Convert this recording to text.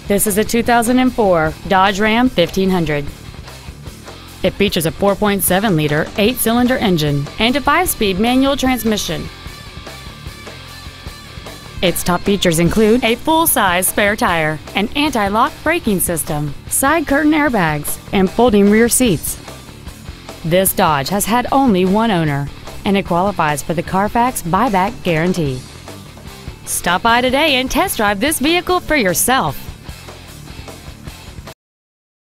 This is a 2004 Dodge Ram 1500. It features a 4.7-liter 8-cylinder engine and a 5-speed manual transmission. Its top features include a full-size spare tire, an anti-lock braking system, side curtain airbags, and folding rear seats. This Dodge has had only one owner, and it qualifies for the Carfax buyback guarantee. Stop by today and test drive this vehicle for yourself.